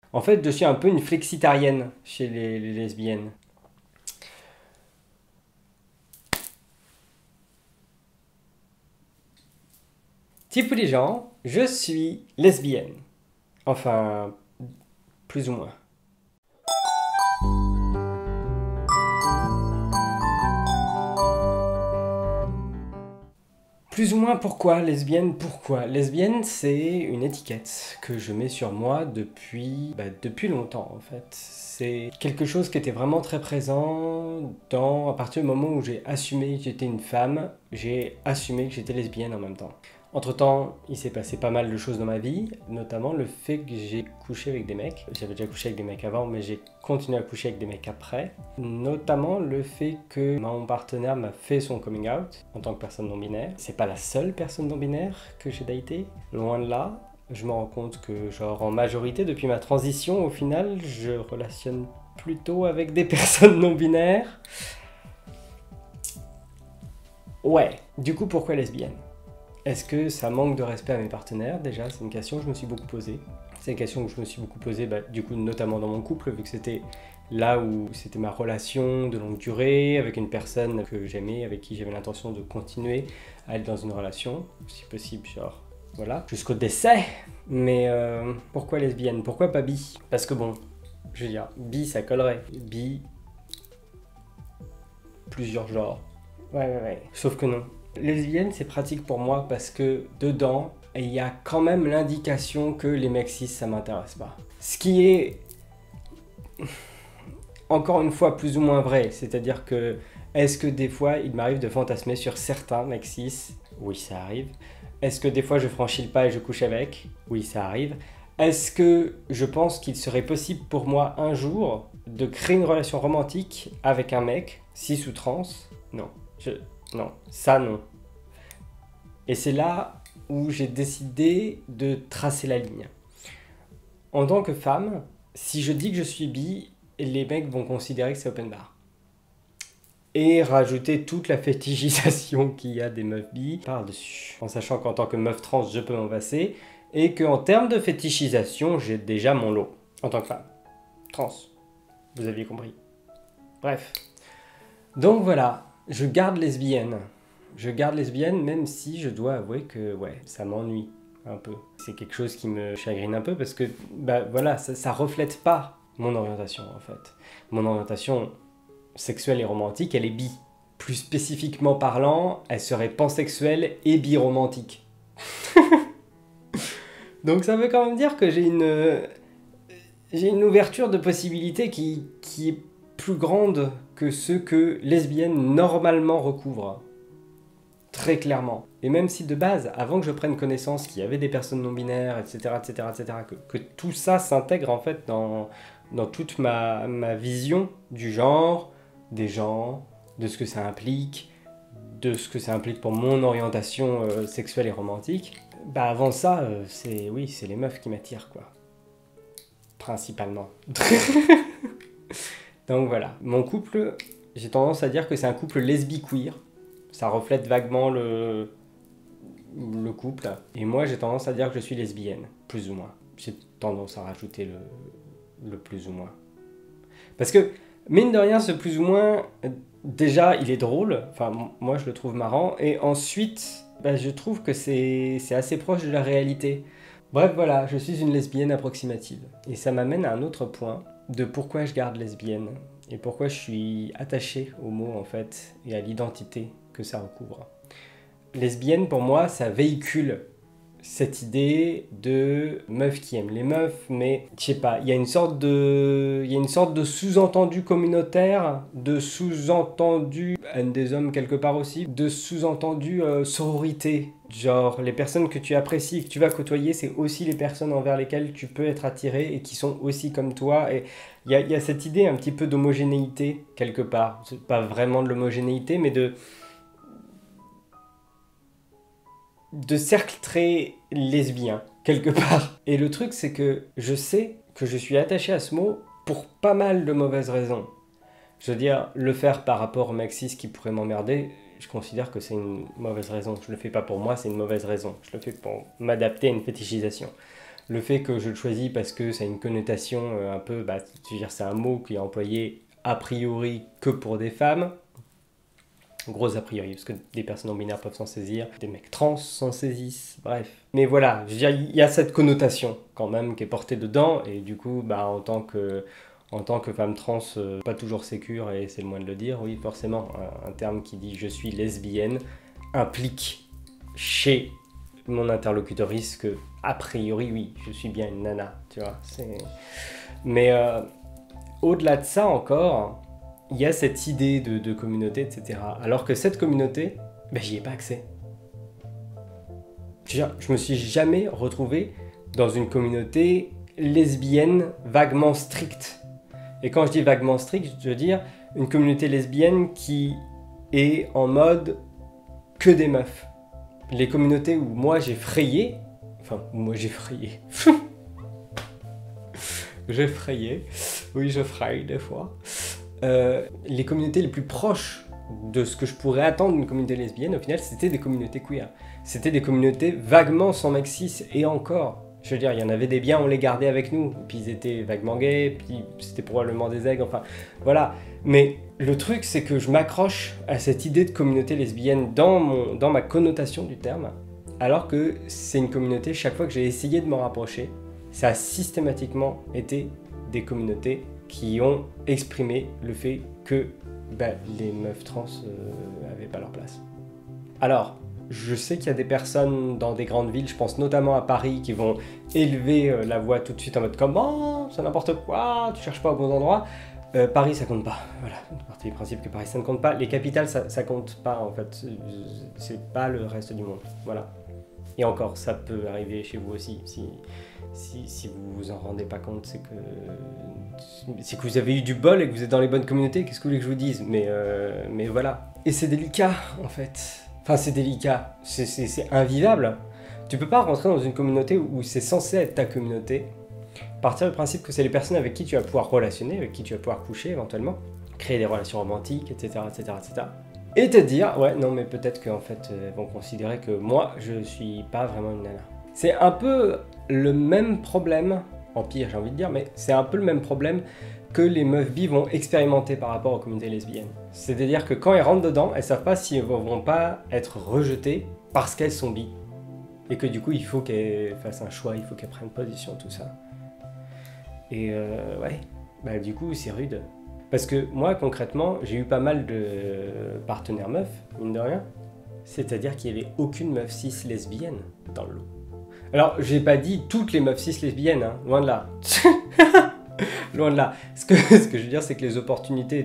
En fait, je suis un peu une flexitarienne chez les lesbiennes. Type les gens, je suis lesbienne. Enfin, plus ou moins. Plus ou moins pourquoi lesbienne? Pourquoi? Lesbienne, c'est une étiquette que je mets sur moi depuis longtemps en fait. C'est quelque chose qui était vraiment très présent à partir du moment où j'ai assumé que j'étais une femme, j'ai assumé que j'étais lesbienne en même temps. Entre-temps, il s'est passé pas mal de choses dans ma vie, notamment le fait que j'ai couché avec des mecs. J'avais déjà couché avec des mecs avant, mais j'ai continué à coucher avec des mecs après. Notamment le fait que mon partenaire m'a fait son coming out en tant que personne non binaire. C'est pas la seule personne non binaire que j'ai datée, loin de là. Je me rends compte que, genre, en majorité, depuis ma transition, au final, je relationne plutôt avec des personnes non binaires. Ouais, du coup, pourquoi lesbienne? Est-ce que ça manque de respect à mes partenaires? Déjà, c'est une question que je me suis beaucoup posée. C'est une question que je me suis beaucoup posée, du coup, notamment dans mon couple, vu que c'était là où c'était ma relation de longue durée, avec une personne que j'aimais, avec qui j'avais l'intention de continuer à être dans une relation, si possible, genre, voilà, jusqu'au décès. Mais pourquoi lesbienne? Pourquoi pas bi? Parce que bon, je veux dire, bi, ça collerait. Bi, plusieurs genres. Ouais. Sauf que non. Lesbienne, c'est pratique pour moi parce que dedans, il y a quand même l'indication que les mecs cis, ça m'intéresse pas. Ce qui est encore une fois plus ou moins vrai, c'est-à-dire que est-ce que des fois il m'arrive de fantasmer sur certains mecs cis? Oui, ça arrive. Est-ce que des fois je franchis le pas et je couche avec? Oui, ça arrive. Est-ce que je pense qu'il serait possible pour moi un jour de créer une relation romantique avec un mec, cis ou trans? Non. Non, ça non. Et c'est là où j'ai décidé de tracer la ligne. En tant que femme, si je dis que je suis bi, les mecs vont considérer que c'est open bar. Et rajouter toute la fétichisation qu'il y a des meufs bi par-dessus. En sachant qu'en tant que meuf trans, je peux m'en passer. Et qu'en termes de fétichisation, j'ai déjà mon lot. En tant que femme. Trans. Vous aviez compris. Bref. Donc voilà, je garde lesbienne. Je garde lesbienne même si je dois avouer que ouais, ça m'ennuie un peu. C'est quelque chose qui me chagrine un peu parce que voilà, ça reflète pas mon orientation en fait. Mon orientation sexuelle et romantique, elle est bi. Plus spécifiquement parlant, elle serait pansexuelle et biromantique. Donc ça veut quand même dire que j'ai une ouverture de possibilités qui est plus grande que ce que lesbienne normalement recouvre. Très clairement. Et même si de base, avant que je prenne connaissance qu'il y avait des personnes non binaires, etc., que tout ça s'intègre en fait dans toute ma vision du genre, des gens, de ce que ça implique, de ce que ça implique pour mon orientation sexuelle et romantique, avant ça, c'est les meufs qui m'attirent, quoi. Principalement. Donc voilà. Mon couple, j'ai tendance à dire que c'est un couple lesbi-queer. Ça reflète vaguement le couple. Et moi, j'ai tendance à dire que je suis lesbienne, plus ou moins. J'ai tendance à rajouter le plus ou moins. Parce que, mine de rien, ce plus ou moins, déjà, il est drôle. Enfin, moi, je le trouve marrant. Et ensuite, je trouve que c'est assez proche de la réalité. Bref, voilà, je suis une lesbienne approximative. Et ça m'amène à un autre point de pourquoi je garde lesbienne. Et pourquoi je suis attaché au mot, en fait, et à l'identité que ça recouvre. Lesbienne, pour moi, ça véhicule cette idée de meuf qui aime les meufs, mais je sais pas, il y a une sorte de sous-entendu communautaire, de sous-entendu haine des hommes quelque part aussi, de sous-entendu sororité. Genre, les personnes que tu apprécies et que tu vas côtoyer, c'est aussi les personnes envers lesquelles tu peux être attiré et qui sont aussi comme toi. Et il y a cette idée un petit peu d'homogénéité quelque part. C'est pas vraiment de l'homogénéité, mais de cercle très lesbien, quelque part. Et le truc, c'est que je sais que je suis attaché à ce mot pour pas mal de mauvaises raisons. Je veux dire, le faire par rapport au mec cis qui pourrait m'emmerder, je considère que c'est une mauvaise raison. Je le fais pas pour moi, c'est une mauvaise raison. Je le fais pour m'adapter à une fétichisation. Le fait que je le choisis parce que ça a une connotation un peu, je veux dire, c'est un mot qui est employé a priori que pour des femmes. Gros a priori, parce que des personnes non binaires peuvent s'en saisir, des mecs trans s'en saisissent, bref. Mais voilà, je veux dire, il y a cette connotation quand même qui est portée dedans, et du coup, en tant que femme trans, pas toujours sécure, et c'est le moins de le dire, oui, forcément, un terme qui dit je suis lesbienne implique chez mon interlocutrice que, a priori, oui, je suis bien une nana, tu vois. Mais au-delà de ça encore, il y a cette idée de communauté, etc. Alors que cette communauté, j'y ai pas accès. Je me suis jamais retrouvé dans une communauté lesbienne vaguement stricte. Et quand je dis vaguement stricte, je veux dire une communauté lesbienne qui est en mode que des meufs. Les communautés où moi j'ai frayé, j'ai frayé, oui je fraye des fois, les communautés les plus proches de ce que je pourrais attendre d'une communauté lesbienne, au final, c'était des communautés queer. C'était des communautés vaguement sans mec cis, et encore. Je veux dire, il y en avait des biens, on les gardait avec nous. Puis ils étaient vaguement gays, puis c'était probablement des aigles, enfin, voilà. Mais le truc, c'est que je m'accroche à cette idée de communauté lesbienne dans ma connotation du terme, alors que c'est une communauté, chaque fois que j'ai essayé de m'en rapprocher, ça a systématiquement été des communautés qui ont exprimé le fait que les meufs trans n'avaient pas leur place. Alors, je sais qu'il y a des personnes dans des grandes villes, je pense notamment à Paris, qui vont élever la voix tout de suite en mode « Comment ? C'est n'importe quoi, tu cherches pas au bon endroit ». Paris, ça compte pas. Voilà, on partit du principe que Paris, ça ne compte pas. Les capitales, ça compte pas, en fait. C'est pas le reste du monde. Voilà. Et encore, ça peut arriver chez vous aussi. Si vous vous en rendez pas compte, c'est que vous avez eu du bol et que vous êtes dans les bonnes communautés. Qu'est-ce que vous voulez que je vous dise ? Mais voilà. Et c'est délicat, en fait. Enfin, c'est délicat. C'est invivable. Tu peux pas rentrer dans une communauté où c'est censé être ta communauté. Partir du principe que c'est les personnes avec qui tu vas pouvoir relationner, avec qui tu vas pouvoir coucher éventuellement, créer des relations romantiques, etc., etc., etc. Et te dire, ouais, non, mais peut-être qu'en fait, ils vont considérer que moi, je suis pas vraiment une nana. C'est un peu le même problème, en pire, j'ai envie de dire, mais c'est un peu le même problème que les meufs bi vont expérimenter par rapport aux communautés lesbiennes. C'est-à-dire que quand elles rentrent dedans, elles savent pas si elles vont pas être rejetées parce qu'elles sont bi. Et que du coup, il faut qu'elles fassent un choix, il faut qu'elles prennent position, tout ça. Et ouais, du coup, c'est rude. Parce que moi, concrètement, j'ai eu pas mal de partenaires meufs, mine de rien. C'est-à-dire qu'il n'y avait aucune meuf cis lesbienne dans le lot. Alors, j'ai pas dit toutes les meufs cis lesbiennes, hein, loin de là. Loin de là. Ce que je veux dire, c'est que les opportunités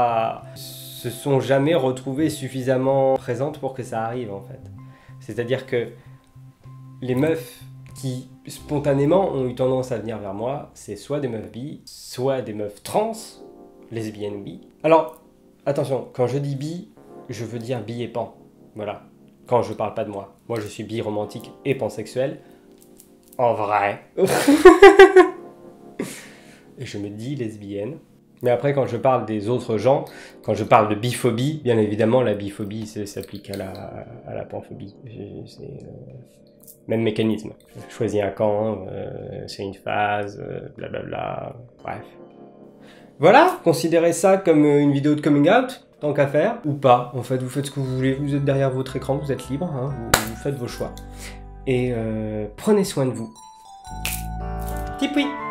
se sont jamais retrouvées suffisamment présentes pour que ça arrive, en fait. C'est-à-dire que les meufs qui spontanément ont eu tendance à venir vers moi, c'est soit des meufs bi, soit des meufs trans, lesbiennes ou bi. Alors, attention, quand je dis bi, je veux dire bi et pan. Voilà. Quand je parle pas de moi. Moi, je suis bi romantique et pansexuel. En vrai. Et je me dis lesbienne. Mais après, quand je parle des autres gens, quand je parle de biphobie, bien évidemment, la biphobie s'applique à la panphobie. C'est même mécanisme. Je choisis un camp, c'est une phase, blablabla, bref. Voilà, considérez ça comme une vidéo de coming out, tant qu'à faire, ou pas. En fait, vous faites ce que vous voulez, vous êtes derrière votre écran, vous êtes libre, hein, vous faites vos choix. Et prenez soin de vous. Tipoui.